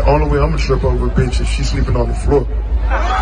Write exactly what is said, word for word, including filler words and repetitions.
Only way I'm gonna trip over a bitch if she's sleeping on the floor.